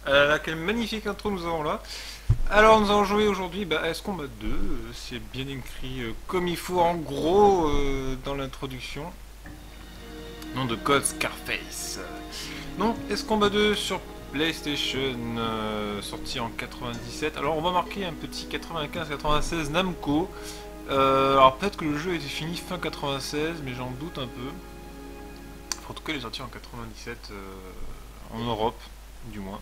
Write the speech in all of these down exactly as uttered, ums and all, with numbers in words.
Euh, là, quelle magnifique intro nous avons là. Alors nous allons jouer aujourd'hui bah, à Ace Combat deux, euh, c'est bien écrit euh, comme il faut en gros euh, dans l'introduction. Nom de code Scarface. Donc Ace Combat deux sur PlayStation, euh, sorti en quatre-vingt-dix-sept. Alors on va marquer un petit quatre-vingt-quinze quatre-vingt-seize Namco. Euh, alors peut-être que le jeu a été fini fin quatre-vingt-seize, mais j'en doute un peu. Enfin, en tout cas il est sorti en quatre-vingt-dix-sept euh, en Europe, du moins.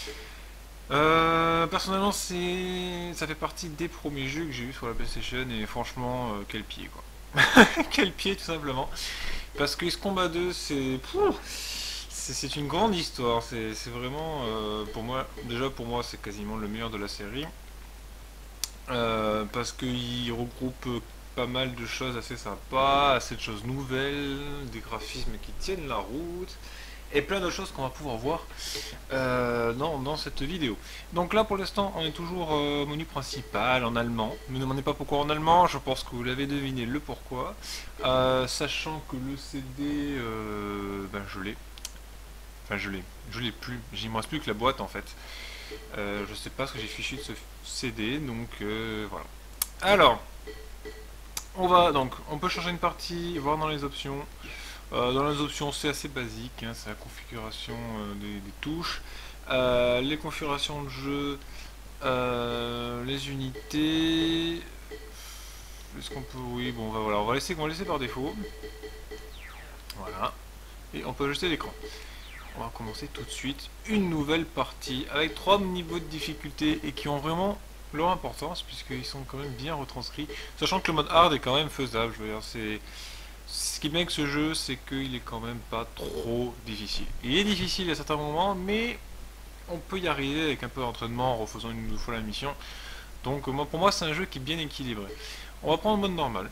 Euh, personnellement, c'est, ça fait partie des premiers jeux que j'ai eu sur la PlayStation et franchement, euh, quel pied quoi. Quel pied tout simplement. Parce que Ace Combat deux, c'est, c'est, c'est une grande histoire. C'est, c'est vraiment, euh, pour moi, déjà pour moi, c'est quasiment le meilleur de la série. Euh, parce qu'il regroupe pas mal de choses assez sympas, assez de choses nouvelles, des graphismes qui tiennent la route et plein de choses qu'on va pouvoir voir euh, dans, dans cette vidéo. Donc là pour l'instant on est toujours euh, au menu principal en allemand. Ne me demandez pas pourquoi en allemand, je pense que vous l'avez deviné le pourquoi. Euh, sachant que le C D, euh, ben je l'ai. Enfin je l'ai, je l'ai plus, il me reste plus que la boîte en fait. Euh, je sais pas ce que j'ai fichu de ce C D, donc euh, voilà. Alors, on va donc, on peut changer une partie, voir dans les options. Euh, dans les options, c'est assez basique, hein, c'est la configuration euh, des, des touches, euh, les configurations de jeu, euh, les unités. Est-ce qu'on peut, oui, bon, on va voilà, on va laisser, on va laisser par défaut. Voilà, et on peut ajuster l'écran. On va commencer tout de suite une nouvelle partie avec trois niveaux de difficulté et qui ont vraiment leur importance puisqu'ils sont quand même bien retranscrits. Sachant que le mode hard est quand même faisable, je veux dire, c'est... Ce qui est bien avec ce jeu, c'est qu'il est quand même pas trop difficile. Il est difficile à certains moments, mais on peut y arriver avec un peu d'entraînement en refaisant une nouvelle fois la mission. Donc moi, pour moi, c'est un jeu qui est bien équilibré. On va prendre le mode normal.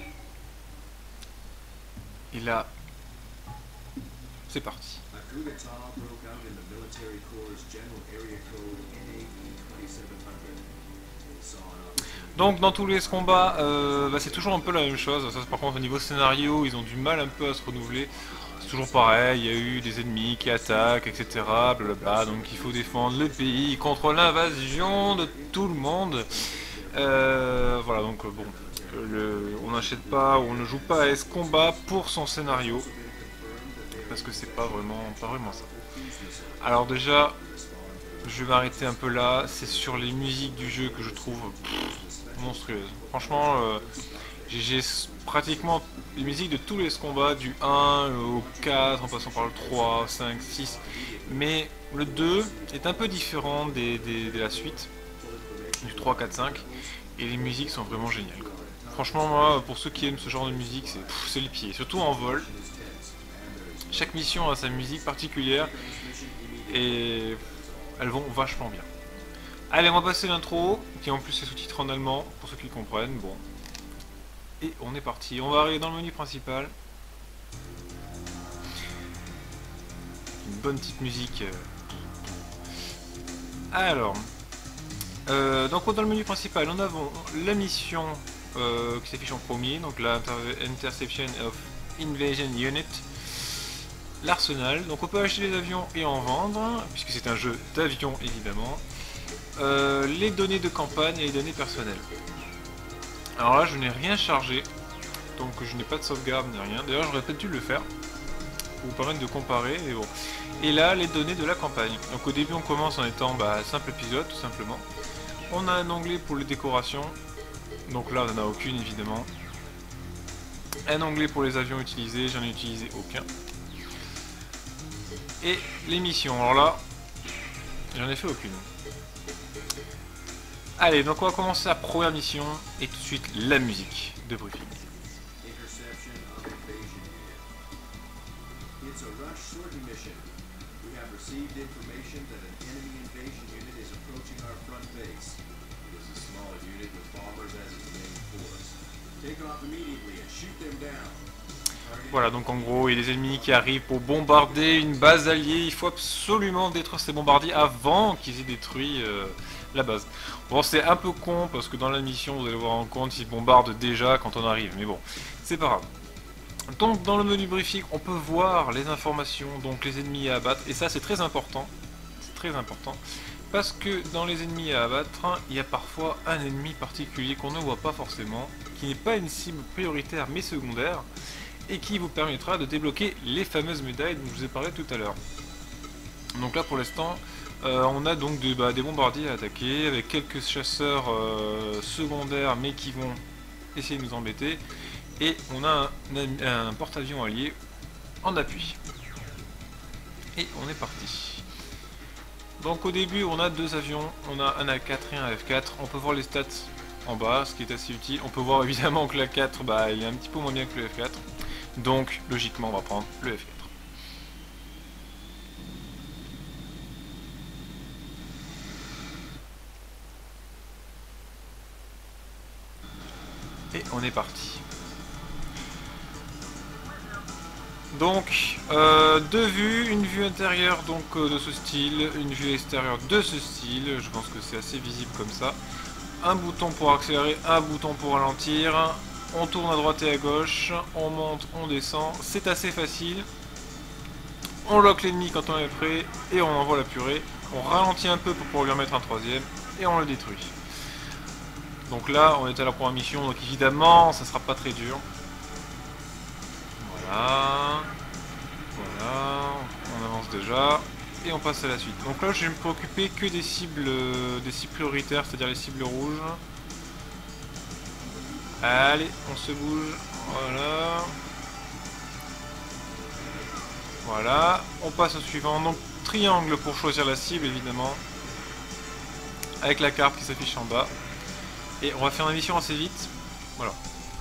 Et là, c'est parti. Donc dans tous les combats, euh, bah, c'est toujours un peu la même chose. Ça, par contre au niveau scénario, ils ont du mal un peu à se renouveler. C'est toujours pareil, il y a eu des ennemis qui attaquent, et cetera. Blablabla. Donc il faut défendre le pays contre l'invasion de tout le monde. Euh, voilà, donc bon, le, on n'achète pas ou on ne joue pas à Ace Combat pour son scénario. Parce que c'est pas vraiment, pas vraiment ça. Alors déjà, je vais m'arrêter un peu là. C'est sur les musiques du jeu que je trouve pff, monstrueuses. Franchement, euh, j'ai pratiquement les musiques de tous les combats, du un au quatre, en passant par le trois, cinq, six. Mais le deux est un peu différent des, des, de la suite, du trois, quatre, cinq. Et les musiques sont vraiment géniales, quoi. Franchement, moi, pour ceux qui aiment ce genre de musique, c'est le pied. Surtout en vol. Chaque mission a sa musique particulière. Et elles vont vachement bien. Allez, on va passer l'intro, qui en plus est sous-titré en allemand, pour ceux qui comprennent. Bon. Et on est parti. On va arriver dans le menu principal. Une bonne petite musique. Alors. Euh, donc dans le menu principal, on a la mission euh, qui s'affiche en premier, donc la Interception of Invasion Unit. L'arsenal, donc on peut acheter les avions et en vendre, puisque c'est un jeu d'avions évidemment. Euh, les données de campagne et les données personnelles. Alors là je n'ai rien chargé, donc je n'ai pas de sauvegarde ni rien. D'ailleurs j'aurais peut-être dû le faire, pour vous permettre de comparer, et bon. Et là les données de la campagne. Donc au début on commence en étant bah, simple épisode tout simplement. On a un onglet pour les décorations, donc là on n'en a aucune évidemment. Un onglet pour les avions utilisés, j'en ai utilisé aucun. Et les missions, alors là, j'en ai fait aucune. Allez, donc on va commencer la première mission et tout de suite la musique de briefing. Voilà, donc en gros, il y a des ennemis qui arrivent pour bombarder une base alliée. Il faut absolument détruire ces bombardiers avant qu'ils aient détruit euh, la base. Bon, c'est un peu con parce que dans la mission, vous allez voir en compte, ils bombardent déjà quand on arrive. Mais bon, c'est pas grave. Donc, dans le menu briefing, on peut voir les informations, donc les ennemis à abattre. Et ça, c'est très important. très important. Parce que dans les ennemis à abattre, il y a parfois un ennemi particulier qu'on ne voit pas forcément, qui n'est pas une cible prioritaire mais secondaire, et qui vous permettra de débloquer les fameuses médailles dont je vous ai parlé tout à l'heure. Donc là pour l'instant, euh, on a donc des, bah, des bombardiers à attaquer, avec quelques chasseurs euh, secondaires mais qui vont essayer de nous embêter, et on a un, un, un porte-avions allié en appui. Et on est parti. Donc au début on a deux avions, on a un A quatre et un F quatre, on peut voir les stats en bas, ce qui est assez utile. On peut voir évidemment que l'A quatre, bah, il est un petit peu moins bien que le F quatre, donc logiquement on va prendre le F quatre. Et on est parti. Donc, euh, deux vues, une vue intérieure donc euh, de ce style, une vue extérieure de ce style, je pense que c'est assez visible comme ça. Un bouton pour accélérer, un bouton pour ralentir, on tourne à droite et à gauche, on monte, on descend, c'est assez facile. On lock l'ennemi quand on est prêt et on envoie la purée. On ralentit un peu pour pouvoir lui en mettre un troisième et on le détruit. Donc là, on est à la première mission, donc évidemment, ça sera pas très dur. Voilà, voilà, on avance déjà et on passe à la suite. Donc là je vais me préoccuper que des cibles, des cibles prioritaires, c'est-à-dire les cibles rouges. Allez, on se bouge, voilà. Voilà, on passe au suivant, donc triangle pour choisir la cible évidemment, avec la carte qui s'affiche en bas. Et on va faire une mission assez vite, voilà.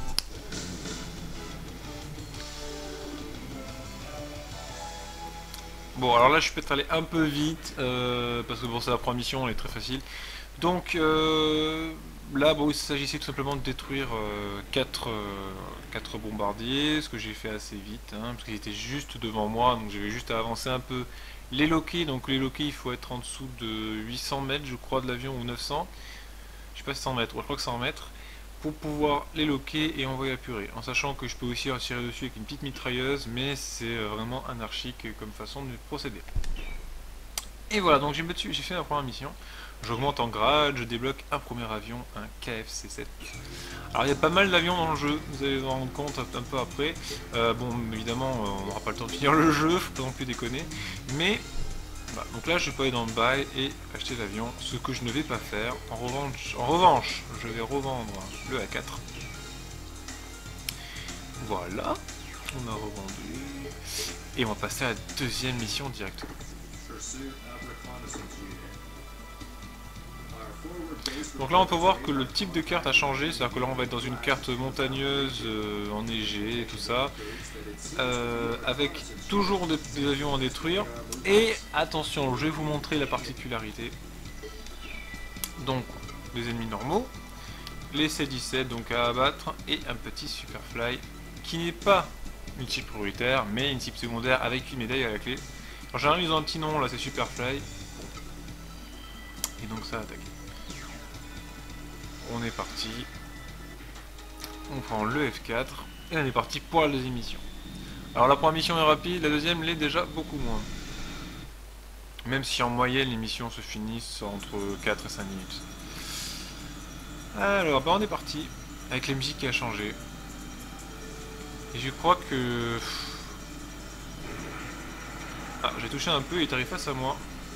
Bon, alors là je vais peut-être aller un peu vite, euh, parce que bon, c'est la première mission, elle est très facile. Donc euh, là, bon, il s'agissait tout simplement de détruire euh, quatre bombardiers, ce que j'ai fait assez vite, hein, parce qu'ils étaient juste devant moi, donc j'avais juste à avancer un peu. Les loquer, donc les loquer, il faut être en dessous de huit cents mètres, je crois, de l'avion, ou neuf cents. Je sais pas si cent mètres, ouais, je crois que cent mètres. Pour pouvoir les loquer et envoyer la purée, en sachant que je peux aussi tirer dessus avec une petite mitrailleuse, mais c'est vraiment anarchique comme façon de procéder. Et voilà, donc j'ai fait ma première mission, j'augmente en grade, je débloque un premier avion, un K F C sept. Alors il y a pas mal d'avions dans le jeu, vous allez vous rendre compte un peu après. Euh, bon, évidemment, on n'aura pas le temps de finir le jeu, faut pas non plus déconner, mais... Bah, donc là je peux aller dans le bail et acheter l'avion, ce que je ne vais pas faire. En revanche, en revanche je vais revendre le A quatre. Voilà, on a revendu. Et on va passer à la deuxième mission directement. Donc là on peut voir que le type de carte a changé, c'est à dire que là on va être dans une carte montagneuse, euh, enneigée et tout ça, euh, avec toujours des, des avions à détruire. Et attention, je vais vous montrer la particularité. Donc les ennemis normaux, les C dix-sept donc à abattre, et un petit Superfly qui n'est pas une cible prioritaire mais une cible secondaire avec une médaille à la clé. En général ils ont un petit nom, là c'est Superfly. Et donc ça attaque. On est parti. On prend le F quatre. Et on est parti pour la deuxième mission. Alors la première mission est rapide, la deuxième l'est déjà beaucoup moins. Même si en moyenne les missions se finissent entre quatre et cinq minutes. Alors bah on est parti. Avec la musique qui a changé. Et je crois que... Ah, j'ai touché un peu, il est arrivé face à moi.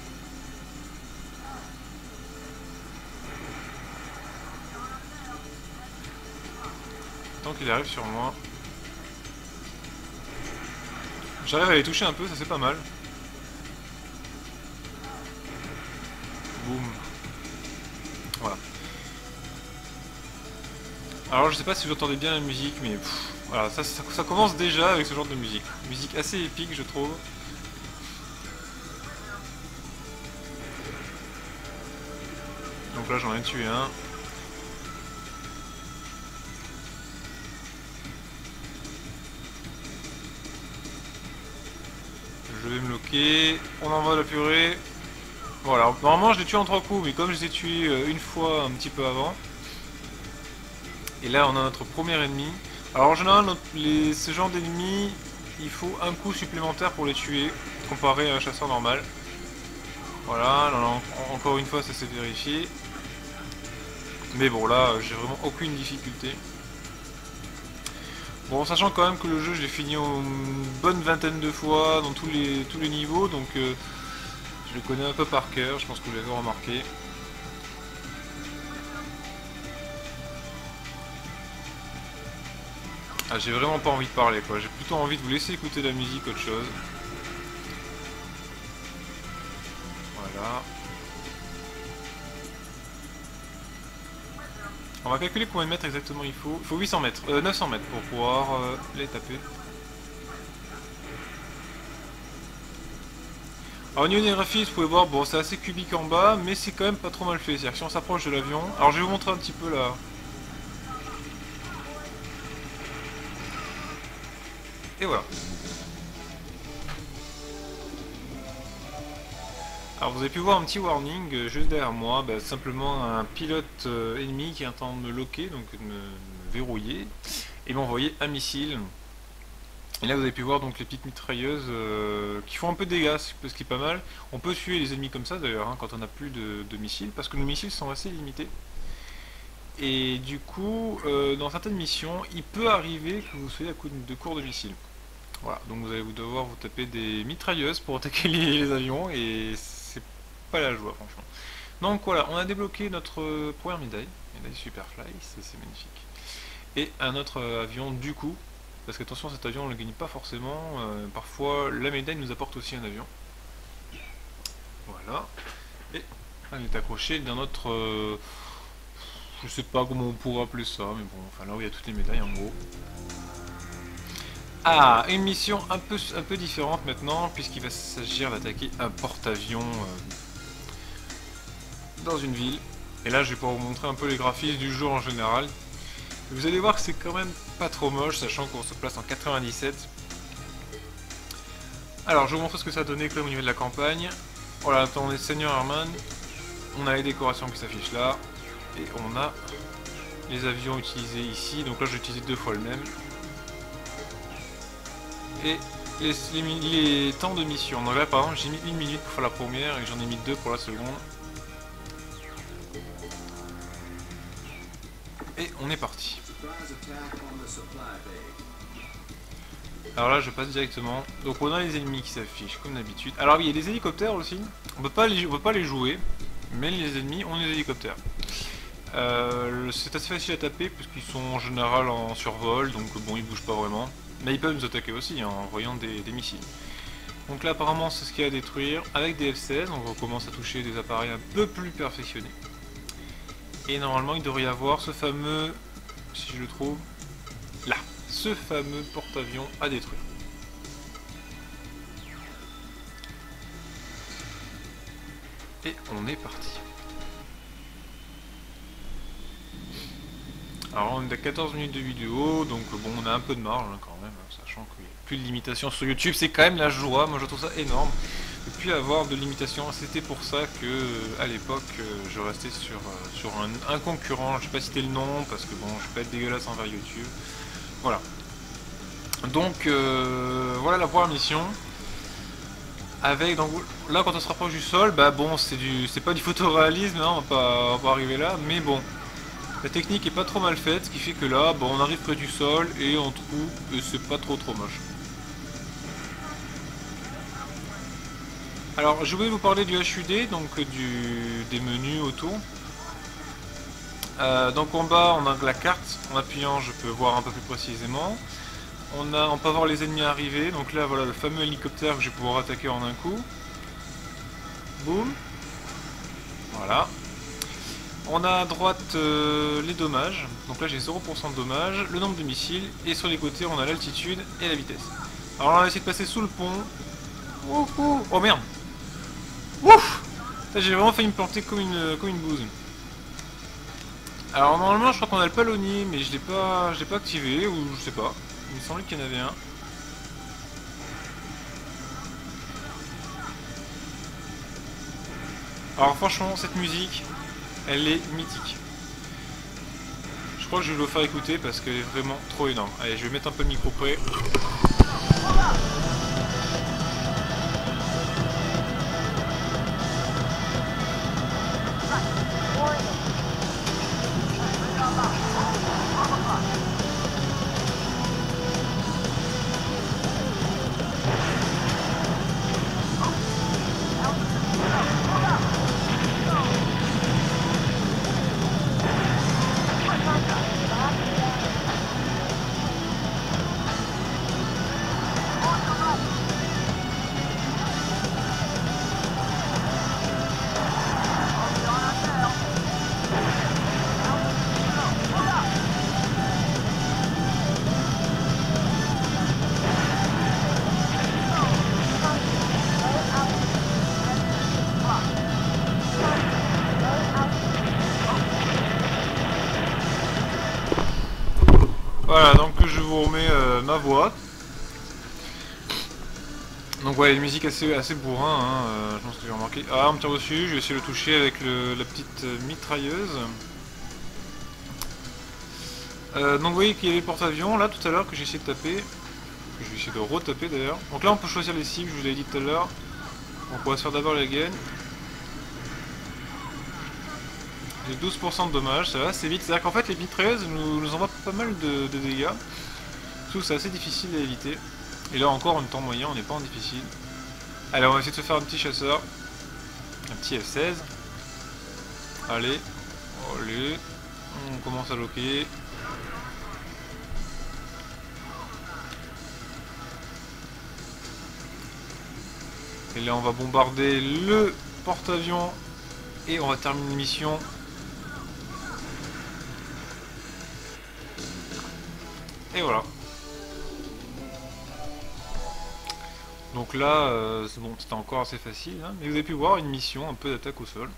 Tant qu'il arrive sur moi. J'arrive à les toucher un peu, ça c'est pas mal. Boum. Voilà. Alors je sais pas si vous entendez bien la musique, mais pff, voilà, ça, ça, ça commence déjà avec ce genre de musique. Musique assez épique je trouve. Donc là j'en ai tué un. Je vais me loquer, on envoie la purée. Voilà, normalement je les tue en trois coups, mais comme je les ai tués une fois un petit peu avant. Et là on a notre premier ennemi. Alors en général, notre, les, ce genre d'ennemis, il faut un coup supplémentaire pour les tuer, comparé à un chasseur normal. Voilà, là, en encore une fois ça s'est vérifié. Mais bon là j'ai vraiment aucune difficulté. Bon, sachant quand même que le jeu je l'ai fini une bonne vingtaine de fois dans tous les, tous les niveaux, donc euh, je le connais un peu par cœur, je pense que vous l'avez remarqué. Ah, j'ai vraiment pas envie de parler quoi, j'ai plutôt envie de vous laisser écouter la musique autre chose. Voilà. On va calculer combien de mètres exactement il faut. Il faut huit cents mètres, euh, neuf cents mètres pour pouvoir euh, les taper. Alors au niveau des graphismes, vous pouvez voir, bon c'est assez cubique en bas, mais c'est quand même pas trop mal fait. C'est-à-dire que si on s'approche de l'avion... Alors je vais vous montrer un petit peu là. Et voilà. Alors vous avez pu voir un petit warning euh, juste derrière moi, bah, simplement un pilote euh, ennemi qui est en train de me loquer, donc de me, me verrouiller, et m'envoyer un missile. Et là vous avez pu voir donc les petites mitrailleuses euh, qui font un peu de dégâts, ce qui est pas mal. On peut tuer les ennemis comme ça d'ailleurs, hein, quand on n'a plus de, de missiles, parce que nos missiles sont assez limités. Et du coup, euh, dans certaines missions, il peut arriver que vous soyez à coup de cours de missiles. Voilà, donc vous allez vous devoir vous taper des mitrailleuses pour attaquer les, les avions, et c'est pas la joie franchement. Donc voilà, on a débloqué notre première médaille, médaille Superfly, c'est magnifique. Et un autre avion du coup, parce qu'attention cet avion on ne le gagne pas forcément, euh, parfois la médaille nous apporte aussi un avion. Voilà, et elle est accrochée dans notre... Euh, je sais pas comment on pourrait appeler ça, mais bon, enfin là où il y a toutes les médailles en gros. Ah, une mission un peu, un peu différente maintenant, puisqu'il va s'agir d'attaquer un porte-avions euh, dans une ville. Et là je vais pouvoir vous montrer un peu les graphismes du jeu en général. Vous allez voir que c'est quand même pas trop moche, sachant qu'on se place en quatre-vingt-dix-sept. Alors, je vais vous montrer ce que ça a donné quand même au niveau de la campagne. Voilà, on est Seigneur Herman. On a les décorations qui s'affichent là. Et on a les avions utilisés ici. Donc là, j'ai utilisé deux fois le même. Et les, les, les temps de mission. Donc là, par exemple, j'ai mis une minute pour faire la première et j'en ai mis deux pour la seconde. Et on est parti. Alors là je passe directement. Donc on a les ennemis qui s'affichent comme d'habitude. Alors oui, il y a des hélicoptères aussi. On peut pas les, on peut pas les jouer, mais les ennemis ont des hélicoptères. Euh, c'est assez facile à taper puisqu'ils sont en général en survol, donc bon ils bougent pas vraiment. Mais ils peuvent nous attaquer aussi hein, en voyant des, des missiles. Donc là apparemment c'est ce qu'il y a à détruire. Avec des F seize, on recommence à toucher des appareils un peu plus perfectionnés. Et normalement il devrait y avoir ce fameux, si je le trouve, là, ce fameux porte-avions à détruire. Et on est parti. Alors on est à quatorze minutes de vidéo, donc bon on a un peu de marge hein, quand même, hein, sachant qu'il n'y a plus de limitations sur YouTube, c'est quand même la joie, moi je trouve ça énorme. Et puis avoir de limitations, c'était pour ça que à l'époque je restais sur, sur un, un concurrent, je vais pas citer le nom parce que bon je vais pas être dégueulasse envers YouTube. Voilà. Donc euh, voilà la première mission. Avec donc là quand on se rapproche du sol, bah bon c'est du c'est pas du photoréalisme, hein, on, va pas, on va pas arriver là, mais bon. La technique est pas trop mal faite, ce qui fait que là, bon, on arrive près du sol et on trouve que c'est pas trop trop moche. Alors je voulais vous parler du H U D, donc du, des menus autour. Euh, donc en bas on a la carte, en appuyant je peux voir un peu plus précisément. On, a, on peut voir les ennemis arriver, donc là voilà le fameux hélicoptère que je vais pouvoir attaquer en un coup. Boum. Voilà. On a à droite euh, les dommages, donc là j'ai zéro pour cent de dommages, le nombre de missiles, et sur les côtés on a l'altitude et la vitesse. Alors on va essayer de passer sous le pont. Ouh, ouh. Oh merde. Ouf. J'ai vraiment failli me planter comme une, comme une bouse. Alors normalement je crois qu'on a le palonnier, mais je l'ai pas, je l'ai pas activé, ou je sais pas. Il me semblait qu'il y en avait un. Alors franchement cette musique, elle est mythique. Je crois que je vais le faire écouter parce qu'elle est vraiment trop énorme. Allez, je vais mettre un peu le micro près. Voilà, donc je vous remets euh, ma voix. Donc ouais, une musique assez, assez bourrin, hein, euh, je pense que j'ai remarqué. Ah, on me tire dessus, je vais essayer de le toucher avec le, la petite euh, mitrailleuse. Euh, donc vous voyez qu'il y a les porte-avions là tout à l'heure que j'ai essayé de taper. Que je vais essayer de retaper d'ailleurs. Donc là on peut choisir les cibles, je vous l'ai dit tout à l'heure. Donc on va se faire d'abord la gaine. J'ai douze pour cent de dommages, ça va assez vite. C'est-à-dire qu'en fait les mitrailleuses nous, nous envoient pas mal de, de dégâts. Surtout c'est assez difficile à éviter. Et là encore en temps moyen, on n'est pas en difficile. Allez, on va essayer de se faire un petit chasseur. Un petit F seize. Allez. Allez. On commence à loquer. Et là on va bombarder le porte-avions. Et on va terminer l'émission. Et voilà. Donc là, euh, c'est bon, c'était encore assez facile, hein, mais vous avez pu voir une mission un peu d'attaque au sol.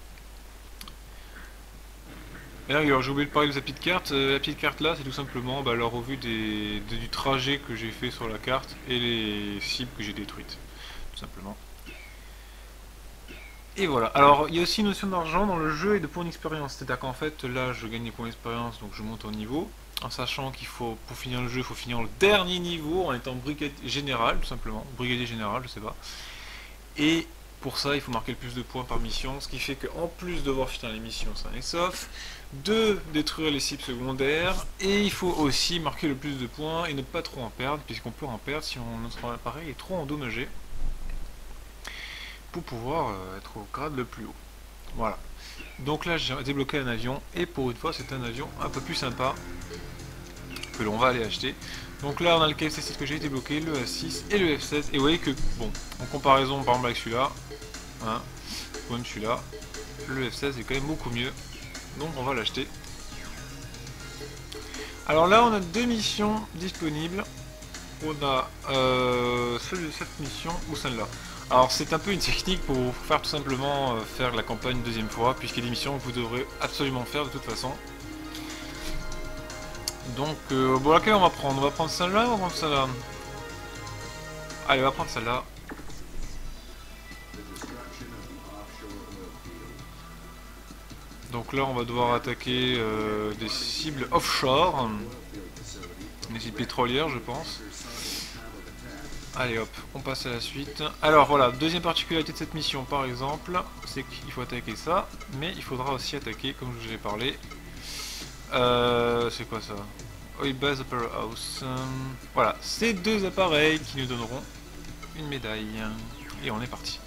Et là, j'ai oublié de parler de sa petite carte. Euh, la petite carte là, c'est tout simplement bah, la revue des, de, du trajet que j'ai fait sur la carte et les cibles que j'ai détruites, tout simplement. Et voilà. Alors, il y a aussi une notion d'argent dans le jeu et de points d'expérience. C'est-à-dire qu'en fait, là, je gagne des points d'expérience, donc je monte au niveau. En sachant qu'il faut, pour finir le jeu, il faut finir le dernier niveau en étant brigadier général, tout simplement. Brigadier général, je sais pas. Et pour ça, il faut marquer le plus de points par mission, ce qui fait qu'en plus de devoir finir les missions sains et saufs, de détruire les cibles secondaires, et il faut aussi marquer le plus de points et ne pas trop en perdre, puisqu'on peut en perdre si on, notre appareil est trop endommagé, pour pouvoir euh, être au grade le plus haut. Voilà. Donc là, j'ai débloqué un avion, et pour une fois, c'est un avion un peu plus sympa que l'on va aller acheter. Donc là, on a le K F C six que j'ai débloqué, le A six et le F seize. Et vous voyez que, bon, en comparaison par exemple avec celui-là, hein, ou même celui-là, le F seize est quand même beaucoup mieux. Donc on va l'acheter. Alors là, on a deux missions disponibles. On a euh, cette mission ou celle-là. Alors c'est un peu une technique pour vous faire tout simplement euh, faire la campagne une deuxième fois, puisqu'il y a des missions que vous devrez absolument faire de toute façon. Donc, euh, bon, laquelle on va prendre? On va prendre celle-là ou on va prendre celle-là? Allez, on va prendre celle-là. Donc là, on va devoir attaquer euh, des cibles offshore. Des cibles pétrolières, je pense. Allez hop, on passe à la suite. Alors voilà, deuxième particularité de cette mission, par exemple, c'est qu'il faut attaquer ça, mais il faudra aussi attaquer, comme je vous ai parlé. Euh, c'est quoi ça? Oil Base Opera House. Euh, voilà, ces deux appareils qui nous donneront une médaille. Et on est parti.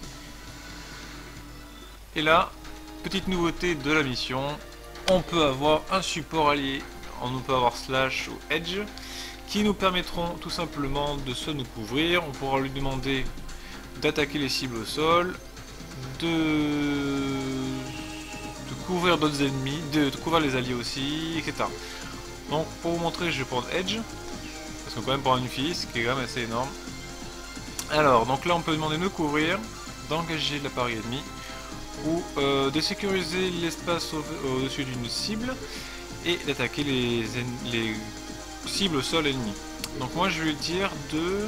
Et là, petite nouveauté de la mission, on peut avoir un support allié. On peut avoir Slash ou Edge, qui nous permettront tout simplement de se nous couvrir. On pourra lui demander d'attaquer les cibles au sol, de, de couvrir d'autres ennemis, de, de couvrir les alliés aussi, et cetera. Donc pour vous montrer, je vais prendre Edge, parce que quand même pour une fille, ce qui est quand même assez énorme. Alors, donc là on peut demander de nous couvrir, d'engager l'appareil ennemi, ou euh, de sécuriser l'espace au-dessus au d'une cible, et d'attaquer les, les cibles au sol ennemies. Donc moi je vais lui dire de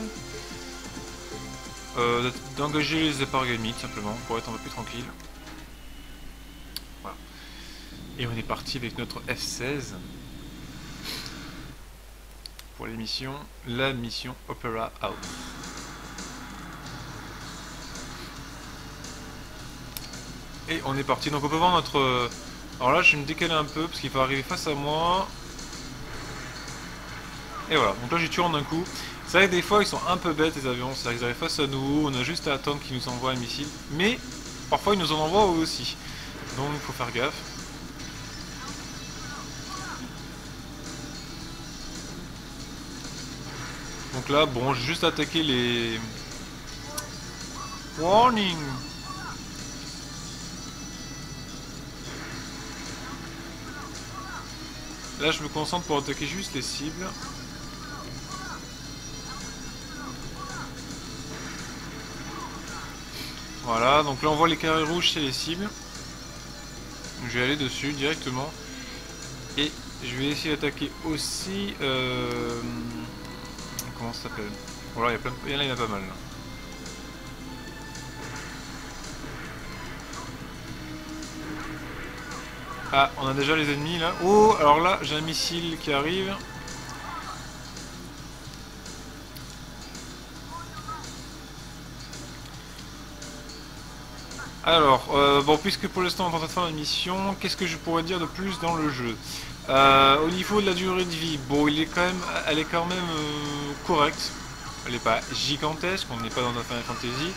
euh, d'engager les appareils ennemis tout simplement, pour être un peu plus tranquille. Voilà. Et on est parti avec notre F seize. Pour les missions, la mission Opera House. Et on est parti, donc on peut voir notre... Alors là je vais me décaler un peu parce qu'il faut arriver face à moi. Et voilà, donc là j'ai tué en un coup. C'est vrai que des fois ils sont un peu bêtes les avions, c'est-à-dire qu'ils arrivent face à nous, on a juste à attendre qu'ils nous envoient un missile. Mais parfois ils nous en envoient eux aussi. Donc il faut faire gaffe. Donc là, bon, j'ai juste attaqué les... Warning! Là, je me concentre pour attaquer juste les cibles. Voilà, donc là on voit les carrés rouges, c'est les cibles. Je vais aller dessus directement. Et Je vais essayer d'attaquer aussi... Euh... Comment ça s'appelle? Voilà, il y a plein de... il y en a, il y en a pas mal là. Ah, on a déjà les ennemis là. Oh, alors là, j'ai un missile qui arrive. Alors, euh, bon, puisque pour l'instant on est en train de faire une mission, qu'est-ce que je pourrais dire de plus dans le jeu? euh, Au niveau de la durée de vie, bon, il est quand même, elle est quand même euh, correcte. Elle n'est pas gigantesque, on n'est pas dans un Final Fantasy.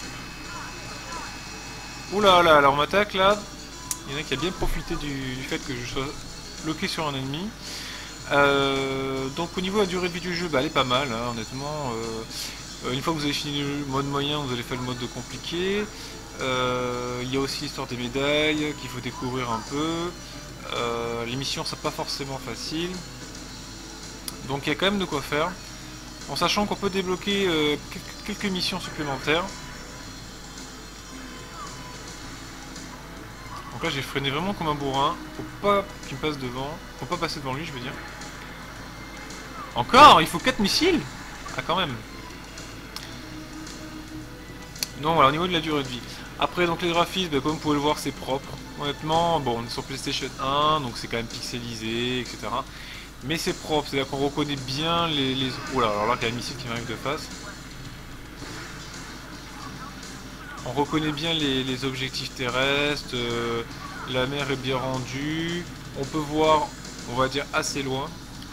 Oula là, alors on m'attaque là. Il y en a qui a bien profité du, du fait que je sois bloqué sur un ennemi. Euh, donc au niveau de la durée de vie du jeu, bah, elle est pas mal, hein, honnêtement. Euh, une fois que vous avez fini le mode moyen, vous allez faire le mode de compliqué. Euh, il y a aussi l'histoire des médailles qu'il faut découvrir un peu. Euh, les missions sont pas forcément faciles. Donc il y a quand même de quoi faire. En sachant qu'on peut débloquer euh, quelques, quelques missions supplémentaires. Donc là j'ai freiné vraiment comme un bourrin. Faut pas qu'il me passe devant. Faut pas passer devant lui, je veux dire. Encore? Il faut quatre missiles? Ah quand même. Donc voilà, au niveau de la durée de vie. Après, donc les graphismes, bah, comme vous pouvez le voir, c'est propre. Honnêtement, bon, on est sur PlayStation un, donc c'est quand même pixelisé, et cetera. Mais c'est propre, c'est-à-dire qu'on reconnaît bien les... les... Oula, alors là, il y a un missile qui m'arrive de face. On reconnaît bien les, les objectifs terrestres, euh, la mer est bien rendue, on peut voir, on va dire, assez loin.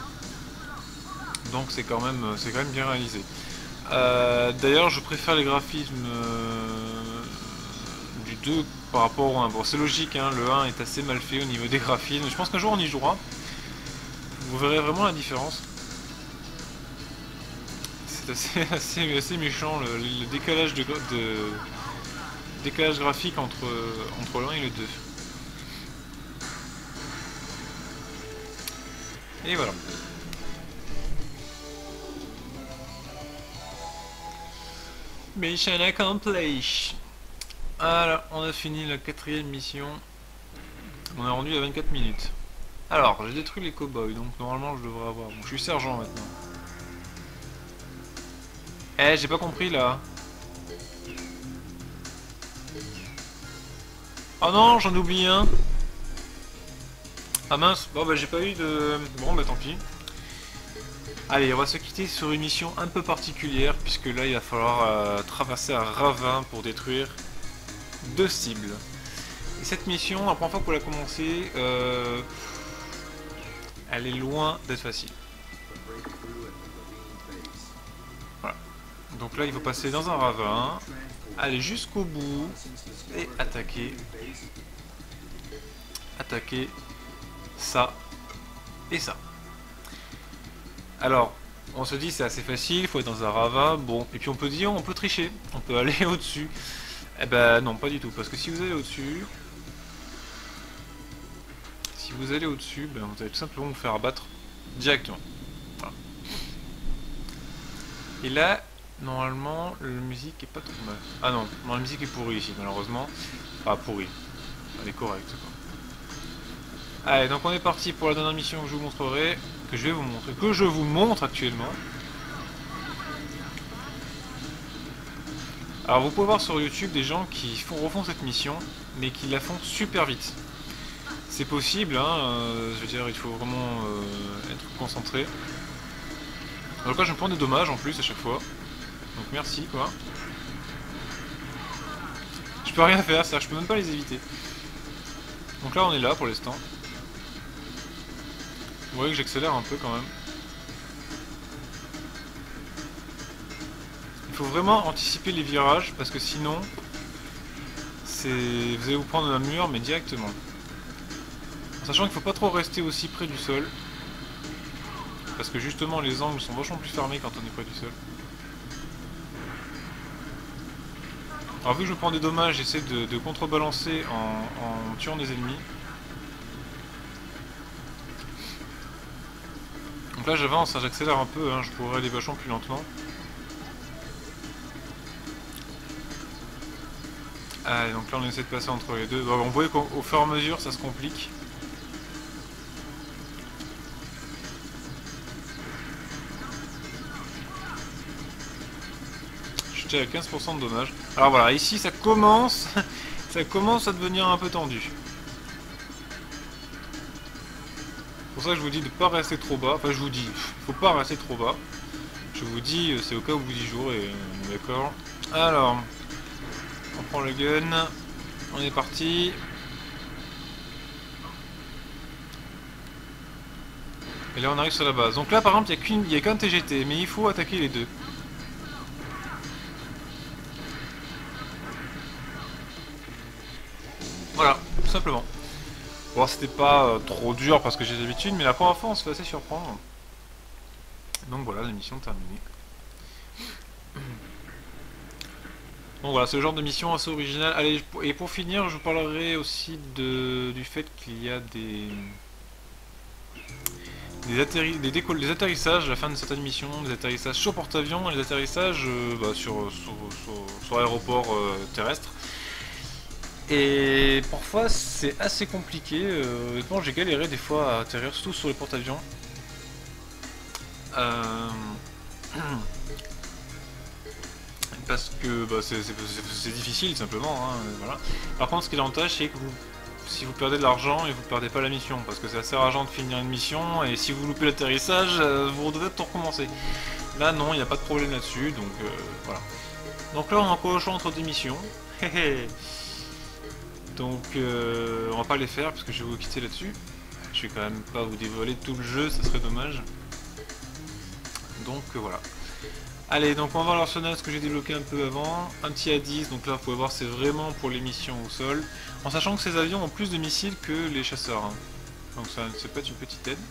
Donc c'est quand même, c'est quand même bien réalisé. Euh, D'ailleurs, je préfère les graphismes euh, du deux par rapport au un. Bon, c'est logique, hein, le un est assez mal fait au niveau des graphismes. Je pense qu'un jour on y jouera. Vous verrez vraiment la différence. C'est assez, assez, assez méchant le, le décalage de, de décalage graphique entre, entre le un et le deux. Et voilà. Mission accomplished. Alors, on a fini la quatrième mission. On est rendu à vingt-quatre minutes. Alors, j'ai détruit les cow-boys, donc normalement je devrais avoir... Bon, je suis sergent maintenant. Eh, j'ai pas compris là. Oh non, j'en oublie un. Ah mince, bon bah j'ai pas eu de... Bon bah tant pis. Allez, on va se quitter sur une mission un peu particulière, puisque là il va falloir euh, traverser un ravin pour détruire deux cibles. Et cette mission, la première fois qu'on l'a commencé, euh, elle est loin d'être facile. Voilà. Donc là il faut passer dans un ravin, aller jusqu'au bout et attaquer. Attaquer ça et ça. Alors, on se dit c'est assez facile, il faut être dans un ravin, bon, et puis on peut dire on peut tricher, on peut aller au-dessus. Eh ben non, pas du tout, parce que si vous allez au-dessus, si vous allez au-dessus, ben vous allez tout simplement vous faire abattre directement. Voilà. Et là, normalement, la musique est pas trop mal. Ah non, non, la musique est pourrie ici, malheureusement. Enfin, pourrie. Elle est correcte, quoi. Allez, donc on est parti pour la dernière mission que je vous montrerai, que je vais vous montrer, que je vous montre actuellement. Alors vous pouvez voir sur YouTube des gens qui font, refont cette mission, mais qui la font super vite. C'est possible, hein, euh, je veux dire, il faut vraiment euh, être concentré. Donc là je me prends des dommages en plus à chaque fois. Donc merci quoi. Je peux rien faire, c'est-à-dire que je peux même pas les éviter. Donc là on est là pour l'instant. Vous voyez que j'accélère un peu quand même. Il faut vraiment anticiper les virages parce que sinon c'est vous allez vous prendre un mur mais directement. En sachant qu'il ne faut pas trop rester aussi près du sol. Parce que justement les angles sont vachement plus fermés quand on est près du sol. Alors vu que je prends des dommages, j'essaie de, de contrebalancer en, en tuant des ennemis. Donc là j'avance, hein, j'accélère un peu, hein, je pourrais aller vachement plus lentement. Allez, donc là on essaie de passer entre les deux. Bon, on voit qu'au fur et à mesure ça se complique. déjà à quinze pour cent de dommages. Alors voilà, ici ça commence, ça commence à devenir un peu tendu. C'est pour ça que je vous dis de ne pas rester trop bas. Enfin, je vous dis, faut pas rester trop bas. Je vous dis, c'est au cas où vous y jouerez, d'accord. Alors, on prend le gun, on est parti. Et là on arrive sur la base. Donc là par exemple il n'y a qu'un T G T, mais il faut attaquer les deux. Voilà, tout simplement. Bon, c'était pas euh, trop dur parce que j'ai l'habitude, mais la première fois on se fait assez surprendre. Donc voilà, la mission terminée. Donc voilà, c'est le genre de mission assez originale. Allez, et pour finir, je vous parlerai aussi de, du fait qu'il y a des... Des, atterri des, des atterrissages à la fin de certaines missions, des atterrissages sur porte-avions et des atterrissages euh, bah, sur, sur, sur, sur aéroport euh, terrestre. Et parfois c'est assez compliqué, euh, honnêtement j'ai galéré des fois à atterrir, surtout sur les porte-avions. Euh... Parce que bah, c'est difficile simplement, hein, voilà. Par contre ce qui est l'avantage c'est que vous, si vous perdez de l'argent et vous perdez pas la mission, parce que c'est assez rageant de finir une mission et si vous loupez l'atterrissage, euh, vous devez tout recommencer. Là non, il n'y a pas de problème là-dessus, donc euh, voilà. Donc là on est encore au choix entre deux missions. Donc euh, on va pas les faire parce que je vais vous quitter là-dessus. Je vais quand même pas vous dévoiler tout le jeu, ça serait dommage. Donc euh, voilà. Allez, donc on va voir l'arsenal, ce que j'ai débloqué un peu avant. Un petit A dix, donc là vous pouvez voir c'est vraiment pour les missions au sol. En sachant que ces avions ont plus de missiles que les chasseurs. Hein. Donc ça, ça peut être une petite aide.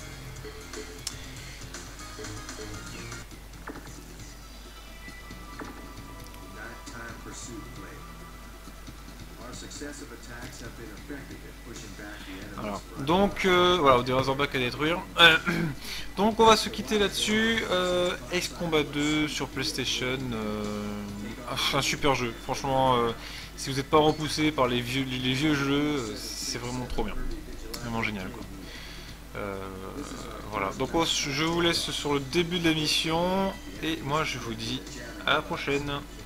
Alors, donc euh, voilà, des Razorback à détruire. Euh, donc on va se quitter là-dessus. Euh, Ace Combat deux sur PlayStation, euh, un super jeu. Franchement, euh, si vous n'êtes pas repoussé par les vieux, les vieux jeux, c'est vraiment trop bien, vraiment génial quoi. Euh, voilà. Donc je vous laisse sur le début de la mission et moi je vous dis à la prochaine.